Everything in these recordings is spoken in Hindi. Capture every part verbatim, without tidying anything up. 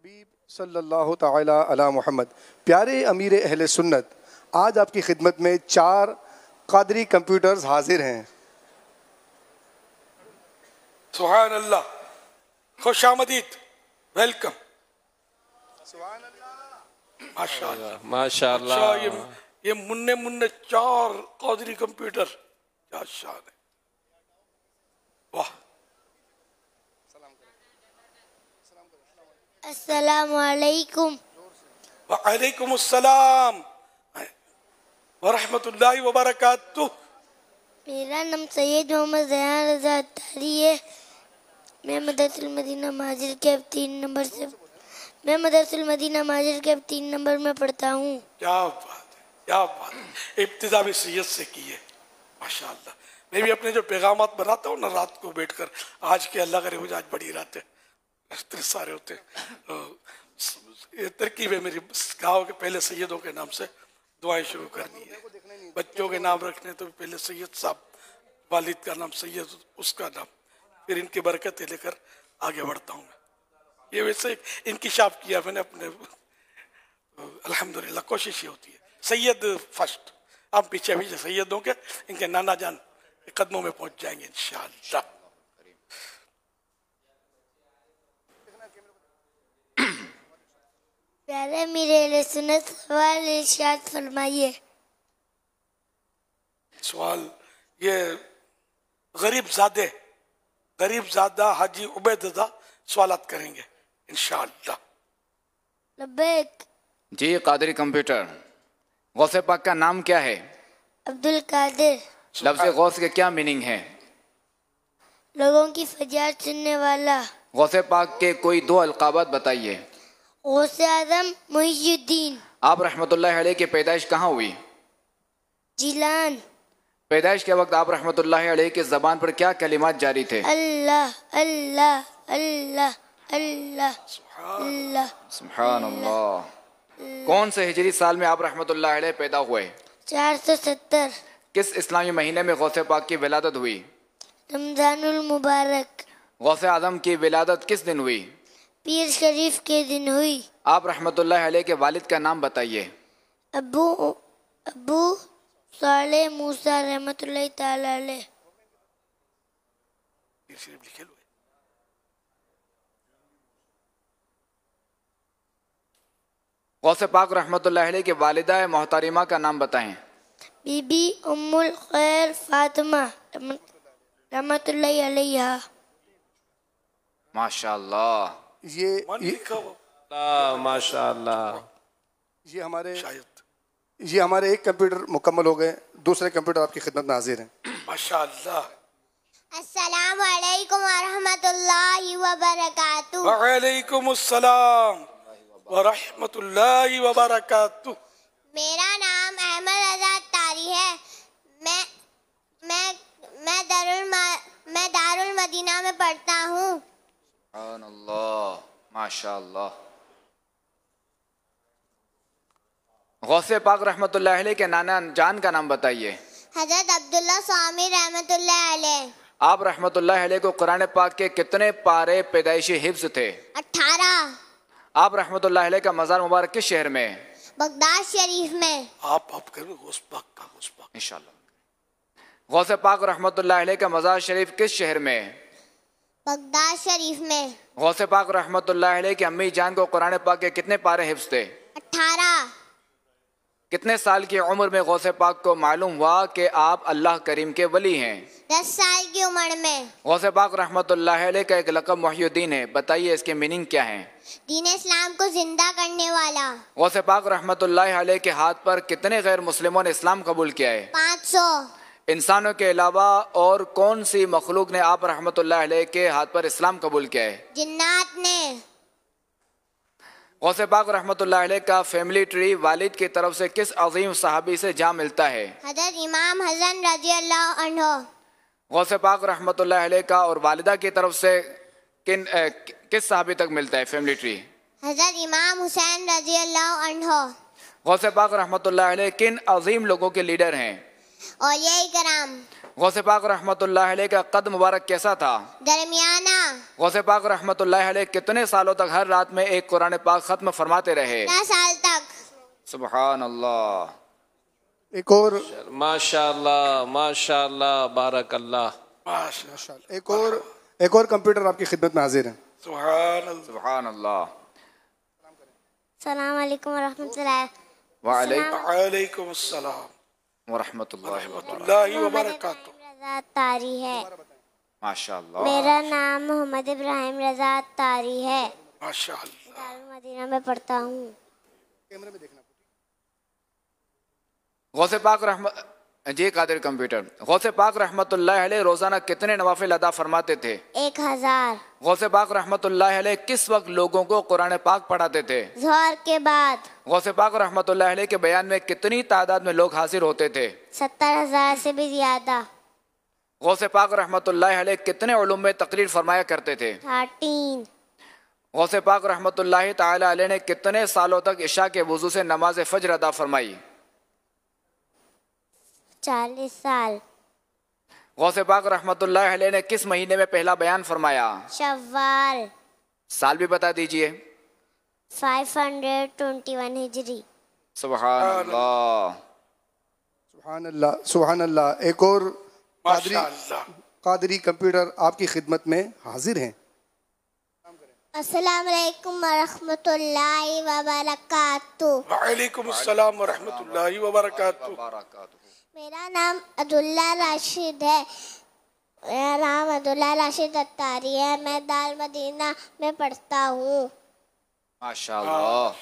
हबीब सल्लल्लाहु ताला अला मोहम्मद। प्यारे अमीर अहले सुन्नत, आज आपकी खिदमत में चार कादरी कंप्यूटर्स हाजिर हैं। सुभान अल्लाह, खुश आमदीद, वेलकम। माशाअल्लाह माशाअल्लाह। अच्छा, ये ये मुन्ने मुन्ने चार कादरी कंप्यूटर, क्या शान है, वाह। अस्सलामु अलैकुम। वालेकुम अस्सलाम व रहमतुल्लाहि व बरकातुहू। मेरा नाम सैयद मोहम्मद ज़यान रज़ा अत्तारी है। मैं मदरसुल मदीना माजिर के अब तीन नंबर से मैं मदरसुल मदीना माजिर के अब तीन नंबर में पढ़ता हूँ। क्या बात है, क्या बात है। इब्तिदा भी सैयद से की है, माशाअल्लाह। मैं भी अपने जो पैगामात बनाता हूँ ना रात को बैठकर, आज के अल्लाह करे मुझे आज बड़ी रात है, इतने सारे होते हैं। ये तरकीब है मेरी, गाँव के पहले सैयदों के नाम से दुआएं शुरू करनी है। बच्चों के नाम रखने तो पहले सैयद साहब, वालिद का नाम सैयद, उसका नाम, फिर इनकी बरकतें लेकर आगे बढ़ता हूँ। ये वैसे इंकिशाफ किया मैंने अपने, अल्हम्दुलिल्लाह कोशिश ये होती है सैयद फर्स्ट, आप पीछे पीछे सैयदों के, इनके नाना जान कदमों में पहुंच जाएंगे इंशाअल्लाह। प्यारे मेरे सुन्नत, सवाल इरशाद फरमाइए। सवाल ये गरीब ज़ादे गरीब ज़ादा हाजी उबैदुल्लाह सवालात करेंगे इंशाअल्लाह। लब्बैक। जी कादरी कंप्यूटर, गौसे पाक का नाम क्या है? अब्दुल कादिर। लफ्ज़ गौस के क्या मीनिंग है? लोगों की फरियाद सुनने वाला। गौसे पाक के कोई दो अलकाबात बताइए। गौसे आज़म मुहीयुद्दीन। आप रहमतुल्लाह अलैह की पैदाइश कहाँ हुई? जिलान। पैदाइश के वक्त आप रहमतुल्लाह अलैह की ज़बान पर क्या कलिमात जारी थे? अल्लाह अल्लाह अल्लाह अल्लाह अल्लाह। सुभान अल्लाह। कौन से हिजरी साल में आप रहमतुल्लाह अलैह पैदा हुए? चार सौ सत्तर। किस इस्लामी महीने में गौसे पाक की विलादत हुई? रमजानुल मुबारक। गौसे आज़म की विलादत किस दिन हुई? पीर शरीफ के दिन हुई। आप रहमतुल्लाह अलैह के वालिद का नाम बताइए। अबू अबू साले मूसा रहमतुल्लाह ताला अलैह। गौसे पाक रहमतुल्लाह अलैह की वालिदा मोहतरिमा का नाम बताएं। बीबी उम्मुल खैर फातिमा रहमतुल्लाह अलैहा। माशाअल्लाह। ये ये, माशाअल्लाह। ये हमारे शायद ये हमारे एक कंप्यूटर मुकम्मल हो गए, दूसरे कंप्यूटर आपकी खिदमत में हाजिर हैं। माशाअल्लाह। अस्सलामु अलैकुम व रहमतुल्लाहि व बरकातुहू। वालेकुम अस्सलाम व रहमतुल्लाहि व बरकातुहू। मेरा नाम अहमद रज़ा अत्तारी है। मैं मैं मैं दारुल मैं दारुल मदीना में पढ़ता हूँ। अल्लाह माशाअल्लाह। गौसे पाक रहमतुल्लाह अलैह के नाना जान का नाम बताइए। हजरत अब्दुल्ला स्वामी रहमतुल्लाह अलैह। आप रहमतुल्लाह अलैह को कुरान पाक के कितने पारे पैदाइशी हिफ्ज थे? अठारह। आप रहमतुल्लाह अलैह का मज़ार मुबारक किस शहर में है? बगदाद शरीफ में। आप आप करो गौस पाक का, गौस पाक इंशाअल्लाह। गौसे पाक रहमतुल्लाह अलैह का मज़ार शरीफ किस शहर में है? बगदाद शरीफ में। गौसे पाक रहमतुल्लाह अलैह की अम्मी जान को कुरान पाक के कितने पारे हिफ्ज थे? अठारह। कितने साल की उम्र में गौसे पाक को मालूम हुआ कि आप अल्लाह करीम के वली हैं? दस साल की उम्र में। गौसे पाक रहमतुल्लाह अलैह का एक लक़ब मुहीयुद्दीन है, बताइए इसके मीनिंग क्या है? दीन इस्लाम को जिंदा करने वाला। गौसे पाक रहमतुल्लाह अलैह के हाथ पर कितने गैर मुस्लिमों ने इस्लाम कबूल किया है? पाँच सौ। इंसानों के अलावा और कौन सी मखलूक ने आप रहमतुल्लाह अलैह के हाथ पर इस्लाम कबूल किया है? जिन्नात ने। गौसे पाक रहमतुल्लाह अलैह का फैमिली ट्री वालिद की तरफ से किस अजीम सहाबी से जा मिलता है? हजरत इमाम हसन रजी अल्लाह अन्हु। गौसे पाक रहमतुल्लाह अलैह का और वालिदा की तरफ से किन ए, किस सहाबी तक मिलता है फैमिली ट्री? हजरत इमाम हुसैन रजी अल्लाह अन्हु। गौसे पाक रहमतुल्लाह अलैह किन अजीम लोगों के लीडर हैं? औलिया कराम। गौसे पाक रहमतुल्लाह अलैह का कद मुबारक कैसा था? दरमियाना। गौसे पाक रहमतुल्लाह अलैह कितने सालों तक हर रात में एक कुरान पाक खत्म फरमाते रहे? दस साल तक। सुभान अल्लाह। एक और माशाअल्लाह माशाअल्लाह बारकल्लाह। माशाअल्लाह एक और एक और कंप्यूटर आपकी खिदमत में हाजिर है। सुभान अल्लाह। सुभान अल्लाह। सलाम अलैकुम वरहमतुल्लाह। वालेकुम अस्सलाम वरहमतुल्लाहि वरहमतुल्लाहि व बरकातुहू। रज़ा तारी है। माशाअल्लाह। मेरा नाम मोहम्मद इब्राहिम रज़ा तारी है। माशाअल्लाह। दारुल मदीना में पढ़ता हूँ। गौसे पाक रहमत जी कादिर कंप्यूटर। गौसे पाक रहमतुल्लाह अलैह रोजाना कितने नवाफिल अदा फरमाते थे? एक हजार। गौसे पाक रहमतुल्लाह अलैह किस वक्त लोगों को कुरान पाक पढ़ाते थे? ज़ोहर के बाद। गौसे पाक रहमतुल्लाह अलैह के बयान में कितनी तादाद में लोग हाजिर होते थे? सत्तर हजार से भी ज्यादा। गौसे पाक रहमतुल्लाह अलैह कितने उलूम में तकरीर फरमाया करते थे? थर्टीन। गौसे पाक रहमतुल्लाह ताला अलैह ने कितने सालों तक इशा के वजू से नमाज फज्र अदा फरमाई? चालीस साल। गौसे पाक रहमतुल्लाह अलैह ने किस महीने में पहला बयान फरमाया? शव्वाल। साल भी बता दीजिए। फाइव हंड्रेड ट्वेंटी वन हिजरी। सुभान अल्लाह। सुभान अल्लाह सुभान अल्लाह। एक और कादरी माशाअल्लाह। कादरी कंप्यूटर आपकी खिदमत में हाजिर हैं। अस्सलाम वालेकुम वरहमतुल्लाहि वबरकातुहू। वालेकुम अस्सलाम व रहमतुल्लाहि व बरकातुहू। मेरा नाम अब्दुल्ला राशिद है। मेरा नाम अब्दुल्ला राशिद अत्तारी है। मैं दाल मदीना में पढ़ता हूँ। माशाअल्लाह।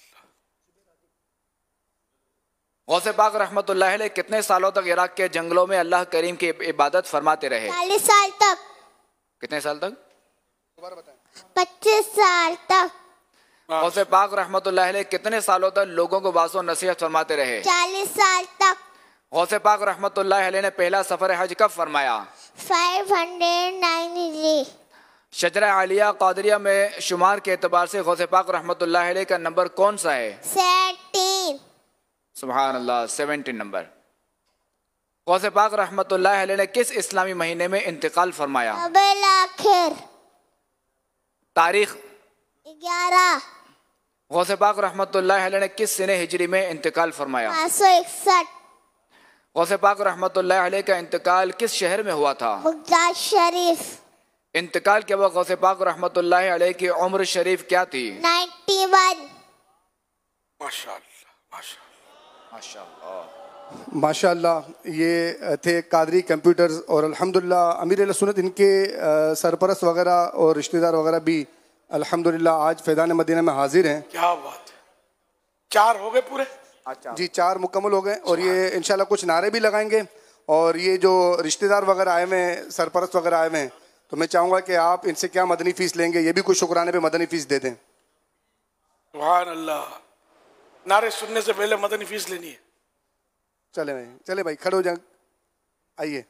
गौसे पाक रहमतुल्लाह अलैह कितने सालों तक इराक के जंगलों में अल्लाह करीम की इबादत फरमाते रहे? चालीस साल तक। कितने साल तक? पच्चीस साल तक। गौसे पाक रहमतुल्लाह अलैह कितने सालों तक लोगों को वाज़ो नसीहत फरमाते रहे? चालीस साल तक। गौसे पाक रहमतुल्लाह अलैह ने पहला सफर हज कब फरमाया? फाइव हंड्रेड नाइन हिजरी। शजरा आलिया कादरिया में शुमार के एतबार से गौसे पाक रहमतुल्लाह अलैह का नंबर कौन सा है? सेवनटीन। सुभान अल्लाह। Seventeen number. गौसे पाक रहमतुल्लाह अलैह ने किस इस्लामी महीने में इंतकाल फरमाया? रबीउल आखिर। तारीख? ग्यारह। गौसे पाक रहमतुल्लाह अलैह ने किस सने हिजरी में इंतकाल फरमाया? पाँच सौ इकसठ। गौसे पाक रहमतुल्लाह अलैह का इंतकाल किस शहर में हुआ था? बगदाद शरीफ। इंतकाल के वक्त गौसे पाक रहमतुल्लाह अलैह की उम्र शरीफ क्या थी? Ninety one. माशाअल्लाह माशाअल्लाह माशाअल्लाह। माशाअल्लाह। ये थे कादरी कंप्यूटर्स और अल्हम्दुलिल्लाह अमीर अहले सुन्नत इनके अ, सरपरस्त वगैरह और रिश्तेदार वगैरह भी अल्हम्दुलिल्लाह आज फैज़ान मदीना में हाजिर हैं। क्या बात है। चार हो गए पूरे? अच्छा जी चार मुकम्मल हो गए और ये इंशाल्लाह कुछ नारे भी लगाएंगे। और ये जो रिश्तेदार वगैरह आए हुए हैं, सरपरस्त वगैरह आए हुए हैं, तो मैं चाहूँगा कि आप इनसे क्या मदनी फ़ीस लेंगे, ये भी कुछ शुक्राने पे मदनी फ़ीस दे दें। सुभान अल्लाह। नारे सुनने से पहले मदनी फीस लेनी है। चले भाई चले भाई खड़े हो जाए। आइए।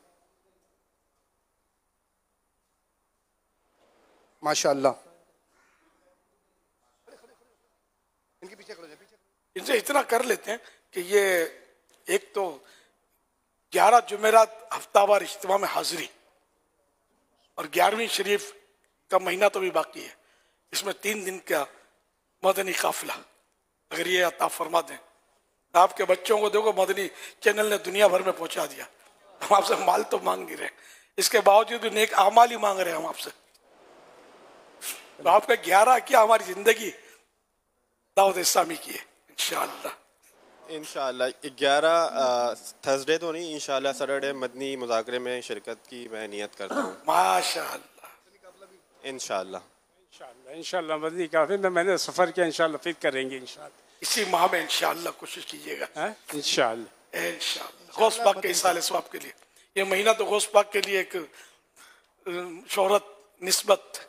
माशाअल्लाह। इनके पीछे खड़े हो जाए, पीछे। इनसे इतना कर लेते हैं कि ये एक तो ग्यारह जुमेरात हफ्तावार इज्तिमा में हाजिरी और ग्यारहवीं शरीफ का महीना तो भी बाकी है। इसमें तीन दिन का मदनी काफिला अगर ये अता फरमा दें, आपके बच्चों को देखो मदनी चैनल ने दुनिया भर में पहुंचा दिया। हम आपसे माल तो मांग नहीं रहे, इसके बावजूद नेक आमाल ही मांग रहे हैं हम आपसे। तो आपका ग्यारह क्या हमारी जिंदगी दावत इस्लामी की है इंशाअल्लाह। इंशाअल्लाह ग्यारह थर्सडे तो नहीं, इंशाअल्लाह सैटरडे मदनी मुज़ाकरे में शिरकत की मैं नियत करता हूँ। माशाअल्लाह इंशाअल्लाह इंशाअल्लाह इंशाअल्लाह मदनी काफी में मैंने सफ़र किया, इंशाअल्लाह फिर करेंगे इंशाअल्लाह। इसी माह में इंशाअल्लाह कोशिश कीजिएगा इंशाअल्लाह इंशाअल्लाह। गौस पाक के इसाले सवाब के लिए ये महीना तो गौस पाक के लिए एक शोहरत निस्बत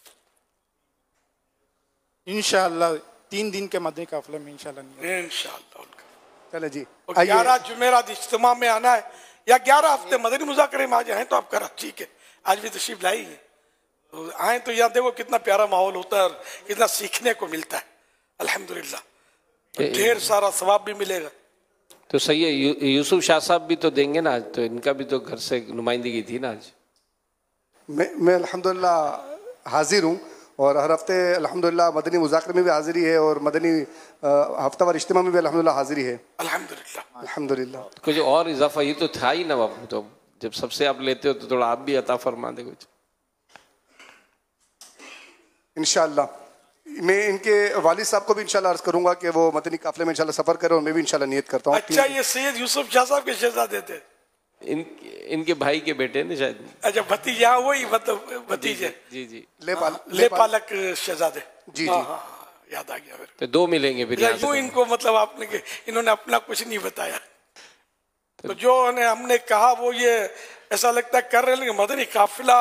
इंशाअल्लाह तीन दिन के मदनी काफिले में इंशाअल्लाह इंशाअल्लाह उनका। चले जी और ग्यारह जुमेरात इज्तिमा में आना है या ग्यारह हफ्ते मदनी मुज़ाकरे में आ जाए तो आप करा ठीक है। आज भी तशरीफ लाई है तो आए तो यहाँ देखो कितना प्यारा माहौल होता है और कितना सीखने को मिलता है अल्हम्दुलिल्लाह। ढेर सारा सवाब भी मिलेगा तो सही है, यू, यूसुफ शाह साहब भी तो देंगे ना आज, तो इनका भी तो घर से नुमाइंदगी थी ना आज। मैं मैं अल्हम्दुलिल्लाह हाजिर हूँ और हर हफ्ते अल्हम्दुलिल्लाह मदनी मुज़ाकरे में भी हाजिरी है और मदनी हफ्तावार इज्तिमा में भी अल्हम्दुलिल्लाह हाजिरी है। अल्हम्दुलिल्लाह अल्हम्दुलिल्लाह। कुछ और इजाफा ये तो था ही ना बापू, तो जब सबसे आप लेते हो तो थोड़ा आप भी अता फरमा दे कुछ। इंशाअल्लाह मैं इनके वालिद साहब को भी इंशाअल्लाह अर्ज करूंगा कि वो मदनी काफिले में इंशाअल्लाह सफर करें और मैं भी इंशाअल्लाह नियत करता हूँ। अच्छा, ये सैयद यूसुफ शाह साहब के शहजादे थे? इन इनके भाई के बेटे ने शायद। अच्छा, भतीजे, हाँ वही मतलब भतीजे। जी जी ले पाल ले पालक शहजादे। जी हाँ जी हाँ याद आ गया मेरे। तो दो मिलेंगे फिर यहाँ यूं से। इनको मतलब आपने के इन्होंने अपना कुछ नहीं बताया, तो जो हमने कहा वो ये ऐसा लगता है कर रहे हैं, लेकिन मदनी काफिला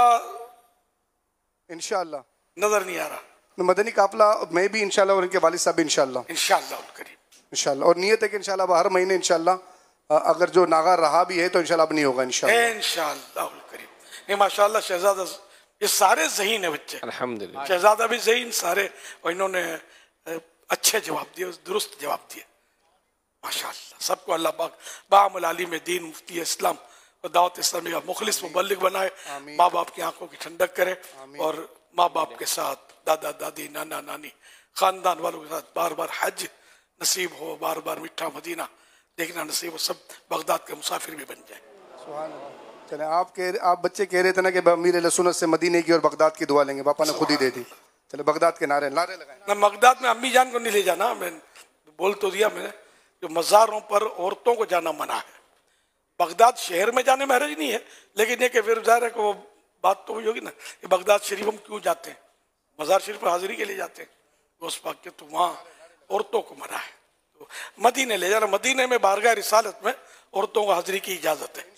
इंशाअल्लाह नजर नहीं आ रहा। मदनी काफिला मैं भी इंशाअल्लाह और इनके वालिद साहब भी इंशाअल्लाह इंशाअल्लाह करीब इंशाअल्लाह। और नियत है कि इंशाअल्लाह हर महीने इंशाअल्लाह अगर जो नागा रहा भी है तो इंशाअल्लाह अब नहीं होगा इंशाअल्लाह। इंशाअल्लाह करीब। नहीं माशाअल्लाह शहजादा ये सारे ज़हीन है बच्चे, अल्हम्दुलिल्लाह। शहजादा भी ज़हीन सारे, और इन्होंने अच्छे जवाब दिए, दुरुस्त जवाब दिए माशाअल्लाह। सबको अल्लाह पाक बामुल आलिम दीन मुफ्ती इस्लाम और दावत इस्लामी का मुखलिस मुबल्लिग बनाए, माँ बाप की आंखों की ठंडक करे और माँ बाप के साथ दादा दादी नाना नानी खानदान वालों के साथ बार बार हज नसीब हो, बार बार मीठा मदीना देखना नसीब हो, सब बगदाद के मुसाफिर भी बन जाए। चले आप कह आप बच्चे कह रहे थे ना कि अमीर सुन्नत से मदीने की और बगदाद की दुआ लेंगे, पापा ने खुद ही दे दी। चले बगदाद के नारे नारे लगाए ना। बगदाद में अम्मी जान को नहीं ले जाना, मैं बोल तो दिया मैंने, जो मज़ारों पर औरतों को जाना मना है। बगदाद शहर में जाने में हर्ज नहीं है, लेकिन ये कि फिर ज़ाहिर है कि वो बात तो हुई होगी ना कि बगदाद शरीफ हम क्यों जाते हैं, मज़ार शरीफ पर हाजिरी के लिए जाते हैं उस पाक के, तो वहाँ औरतों को मना है। तो मदीने ले जाना, मदीने में बारगाह रिसालत में औरतों को हाजिरी की इजाज़त है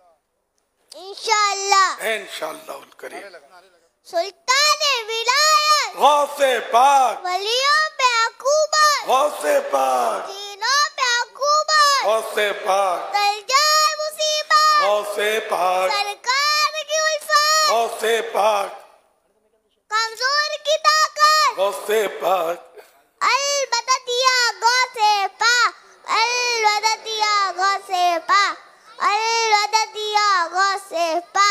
इंशाअल्लाह इंशाअल्लाह करीम। सुल्तान विलायत गौसे पाक वलियों पे अकूबत गौसे पाक तीनों पे अकूबत गौसे पाक दलजाए मुसीबत गौसे पाक सरकार की उल्फत गौसे पाक कमजोर की ताकत गौसे पाक अल बदतिया गौसे पा अल बदतिया गौसे पा अल बदतिया गौसे पा।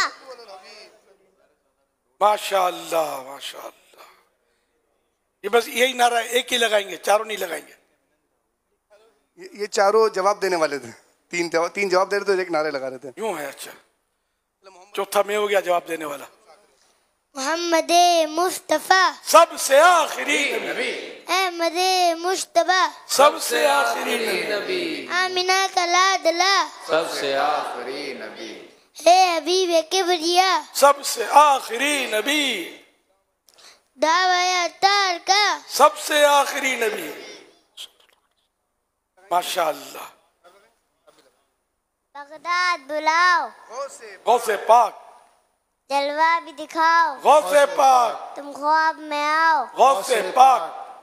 माशाअल्लाह माशाअल्लाह। ये बस यही नारा है, एक ही लगाएंगे, चारों नहीं लगाएंगे। ये, ये चारों जवाब देने वाले थे, तीन जवाब तीन जवाब दे रहे थे, एक नारे लगा रहे थे। यूं है। अच्छा, चौथा मैं हो गया जवाब देने वाला। मोहम्मद मुस्तफ़ा सबसे आखिरी नबी अहमद मुश्तबा सबसे आखिरी नबी आमिना का लाडला सबसे आखिरी नबी है हबीब किबरिया सबसे आखिरी नबी दावाया तार का सबसे आखिरी नबी। माशाअल्लाह। बगदाद बुलाओ गौसे पाक जलवा भी दिखाओ गौसे पाक तुम ख्वाब में आओ गौसे पाक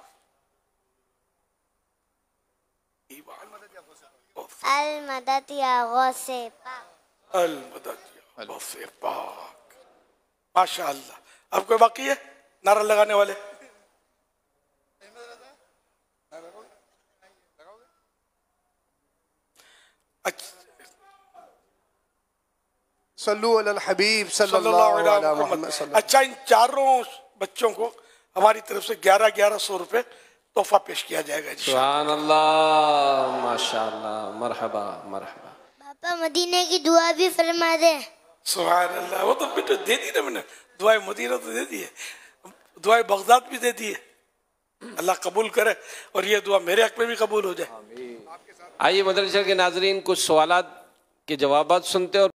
अल मदद या गौसे पाक अल मदद गौसे पाक। माशाअल्लाह। अब कोई बाकी है नारा लगाने वाले? अच्छा, सल्लु अलल हबीब सल्लल्लाहु अलैहि वसल्लम। अच्छा, इन चारों बच्चों को हमारी तरफ से ग्यारह ग्यारह सौ रुपए तोहफा पेश किया जाएगा। सुभान अल्लाह माशाअल्लाह मरहबा मरहबा। पापा मदीने की दुआ भी फरमा दे। सुभान अल्लाह। वो तो बेटा दे दी ना मैंने, दुआए मदीना तो दे दी है, दुआए बगदाद भी दे दी है। अल्लाह कबूल करे और ये दुआ मेरे हक में भी कबूल हो जाए। आइए मदरसा के नाजरीन कुछ सवालात के जवाबात सुनते और